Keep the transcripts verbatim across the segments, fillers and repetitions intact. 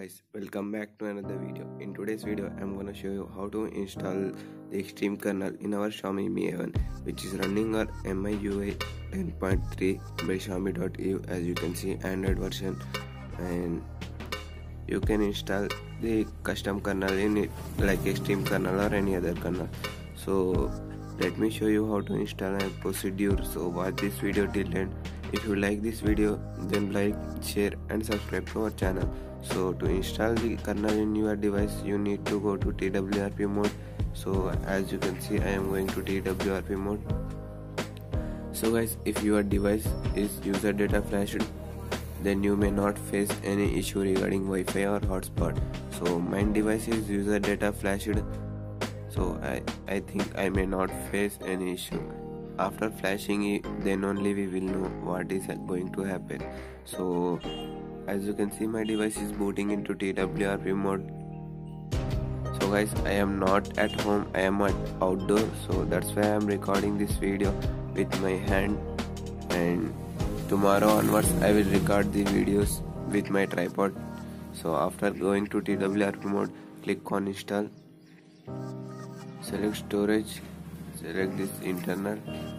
guys, welcome back to another video. In today's video I'm gonna show you how to install the Extreme kernel in our Xiaomi M I A one, which is running our M I U I ten point three by Xiaomi dot E U. As you can see, Android version, and you can install the custom kernel in it like Extreme kernel or any other kernel. So let me show you how to install and procedure. So watch this video till end. If you like this video, then like, share and subscribe to our channel. So to install the kernel in your device, you need to go to T W R P mode. So as you can see, I am going to T W R P mode. So guys, if your device is user data flashed, then you may not face any issue regarding Wi-Fi or hotspot. So my device is user data flashed, so I, I think I may not face any issue. After flashing it, then only we will know what is going to happen. So as you can see, my device is booting into T W R P mode. So guys, I am not at home, I am at outdoor, so that's why I am recording this video with my hand, and tomorrow onwards I will record the videos with my tripod. So after going to T W R P mode, click on install, select storage, select this internal,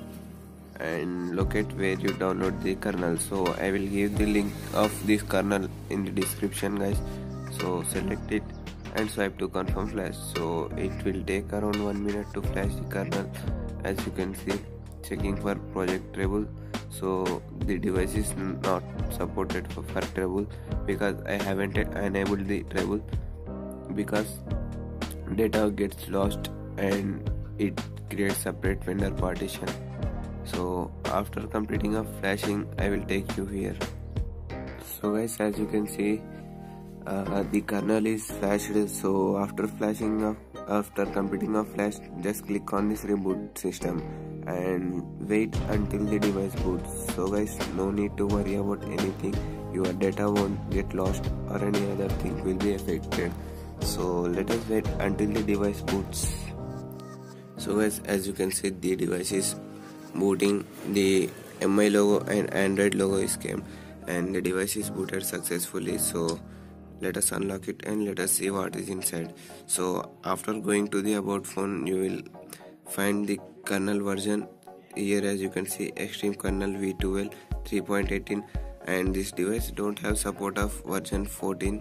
and locate where you download the kernel. So I will give the link of this kernel in the description, guys. So select it and swipe to confirm flash. So it will take around one minute to flash the kernel. As you can see, checking for project trouble. So the device is not supported for, for trouble because I haven't enabled the trouble, because data gets lost and it creates separate vendor partition. So after completing of flashing, I will take you here. So guys, as you can see, uh, the kernel is flashed. So after flashing of after completing of flash, just click on this reboot system and wait until the device boots. So guys, no need to worry about anything. Your data won't get lost or any other thing will be affected. So let us wait until the device boots. So guys, as you can see, the device is booting. The M I logo and Android logo is came, and the device is booted successfully. So let us unlock it and let us see what is inside. So after going to the about phone, you will find the kernel version here. As you can see, Extreme kernel V twelve three point eighteen, and this device don't have support of version fourteen.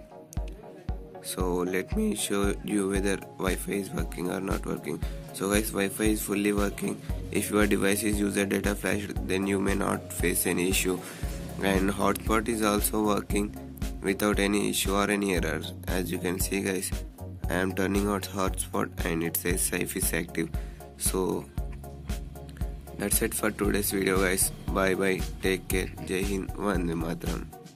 So let me show you whether Wi-Fi is working or not working. So guys, Wi-Fi is fully working. If your device is user data flashed, then you may not face any issue. And hotspot is also working without any issue or any errors. As you can see guys, I am turning on hotspot and it says safe is active. So that's it for today's video guys. Bye bye, take care, Jai Hind, Vande Mataram.